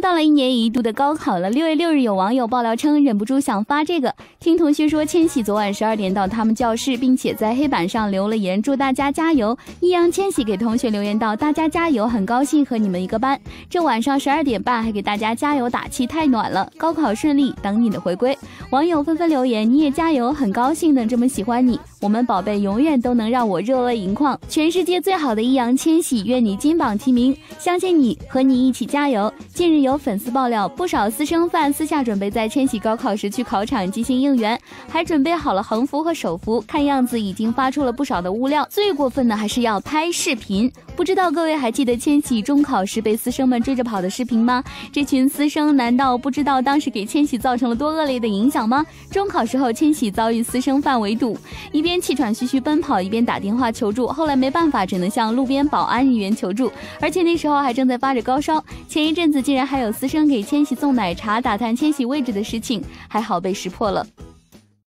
到了1年一度的高考了。6月6日，有网友爆料称，忍不住想发这个。听同学说，千玺昨晚12点到他们教室，并且在黑板上留了言，祝大家加油。易烊千玺给同学留言道：“大家加油，很高兴和你们一个班。”这晚上12点半还给大家加油打气，太暖了。高考顺利，等你的回归。网友纷纷留言：“你也加油，很高兴能这么喜欢你。我们宝贝永远都能让我热泪盈眶。全世界最好的易烊千玺，愿你金榜题名，相信你，和你一起加油。”近日有粉丝爆料，不少私生饭私下准备在千玺高考时去考场进行应援，还准备好了横幅和手幅，看样子已经发出了不少的物料。最过分的还是要拍视频。不知道各位还记得千玺中考时被私生们追着跑的视频吗？这群私生难道不知道当时给千玺造成了多恶劣的影响吗？中考时候，千玺遭遇私生饭围堵，一边气喘吁吁奔跑，一边打电话求助，后来没办法，只能向路边保安人员求助，而且那时候还正在发着高烧。前一阵子竟然还有私生给千玺送奶茶、打探千玺位置的事情，还好被识破了。